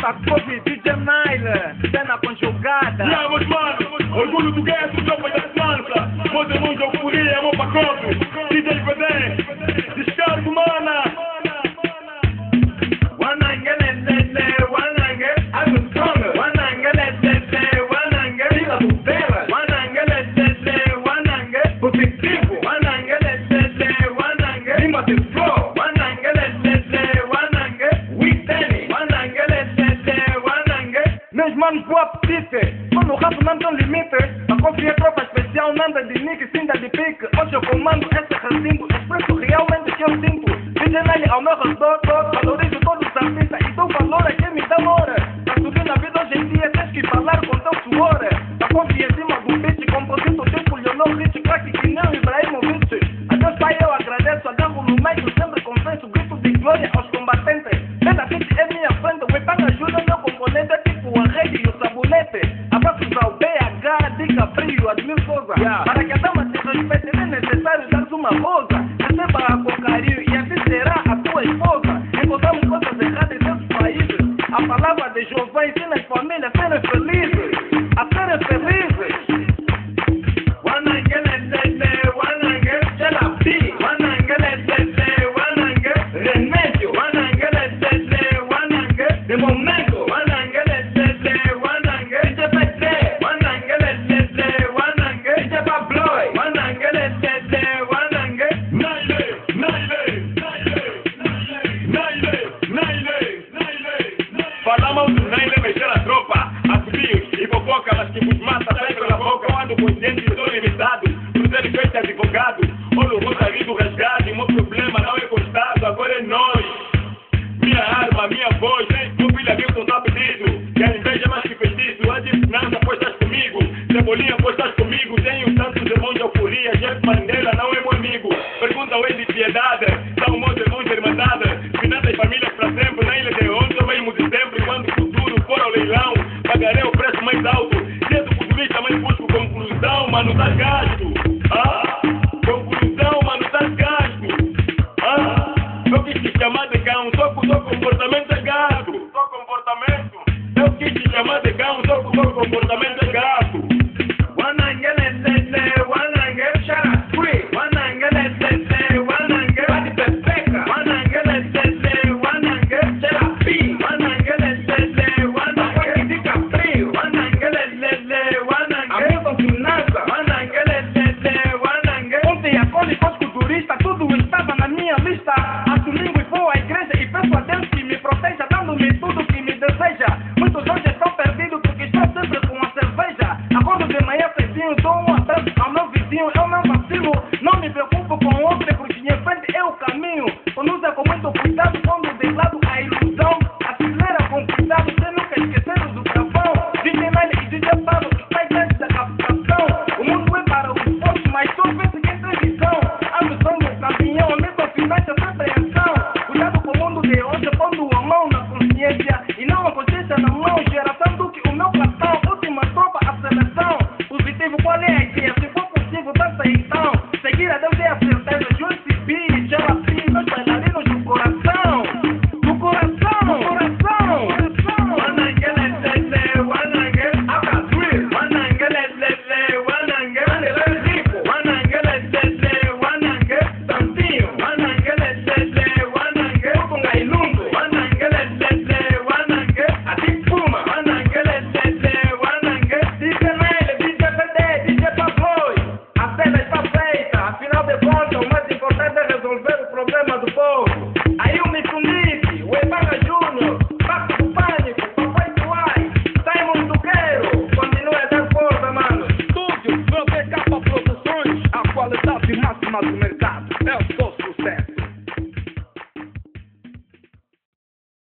PACOV, DJ NAYLE, cena conjugada. Yeah, meus manos, orgulho do gueto, tropa da dança. Meus irmãos de euforia, é meu PACOV. DJ PD, descargo, mana. Wanangue, lelele, wanangue, I'm stronger. Wanangue, lelele, wanangue, tira do dela. Wanangue, lelele, wanangue, positivo. Wanangue, lelele, wanangue, rima de flow. Wanangue, lelele, wanangue, witness. Wanangue, lelele, wanangue. Meus manos, boa apetite. Quando o rap não tem limite, PACOV é tropa especial, nada de nick, cinta de pique. Hoje eu comando esse recinto, expresso realmente que eu sinto. DJ NAYLE ao meu redor, valorizo todos os artistas e dou valor a quem me dá amor. Pra subir na vida hoje em dia tens que falar com teu suor. PACOV em cima do beat, compositor tipo Leonor Rich, craque que nem Ibrahimovic. A Deus Pai eu agradeço, agarro no meio, sempre confesso, grito de glória aos combatentes. Cada beat é minha frente, o Ipan ajuda meu componente, é tipo a rede e o sabonete. Abraços ao BH, dica frio, Admir Souza. Para que a dama te respeite, não é necessário dar uma rosa. Receba com carinho e assim será a tua esposa. Encontramos coisas erradas em outros países. A palavra de Jeová ensina as famílias a serem felizes. A serem felizes. Wanangue, lelele, wanangue, xelapi. Wanangue, lelele, wanangue, remédio. Wanangue, lelele, wanangue, de momento. Wanangue, lelele, wanangue, IGPT. Wanangue, lelele, wanangue, IGPabloy. Wanangue, lelele, wanangue. Falamos do NAYLE, mexer a tropa. Assobios e fofoca, mas que vos mata sai pela boca. Eu ando consciente e sou limitado. Por ser feito advogado. Olho o rosarido rasgado. E meu problema não é constado, agora é nós. Minha arma, minha voz. Meu filho Milton tá pedido. Que a inveja é mais que feitiço. A diferença, pois estás comigo. Cebolinha, pois estás comigo. Tenho tantos irmãos de euforia. Jeff Mandela não é meu amigo. Pergunta ao de piedade. São meus irmãos de irmandade. Finanças, famílias para sempre. NAYLE de onde eu mesmo de sempre. Quando o futuro for ao leilão, pagarei o preço mais alto. Cedo futurista, mas busco conclusão. Mano, tá gasto. Conclusão, mano, tá gasto. Eu quis te chamar de cão. Só comportamento é gato. Só comportamento. Eu quis te chamar de cão. Só comportamento é gato. Wanangue, lelele, wanangue, shara free. Wanangue, lelele, wanangue, bate pepeca. Wanangue, lelele, wanangue, xelapi. Wanangue, lelele, wanangue, dica frio. Wanangue, lelele, wanangue, amigo finança. Wanangue, lelele, wanangue, ontem a cole culturista, tudo estava na minha lista. Assumindo e vou à igreja e peço a Deus que me proteja, dando-me tudo que me deseja. Muitos hoje estão perdidos porque estão sempre com a cerveja. Acordo de manhã cedinho, dou um abraço ao meu vizinho, eu não vacilo. Não me preocupo com outro, porque em frente é o caminho. Conduza com muito cuidado, pondo de lado a ilusão. Acelera com cuidado, sem nunca esquecer do travão. DJ NAYLE e DJ Pablo, está dentro da captação. O mundo é para os poucos, mas só pensa que é televisão. A missão do caminhão, a mesma finança, apreensão. Cuidado com o mundo de hoje, pondo a mão na consciência e não a consciência na mão. Geração do que o meu cartão, última tropa, a seleção. Positivo, qual é?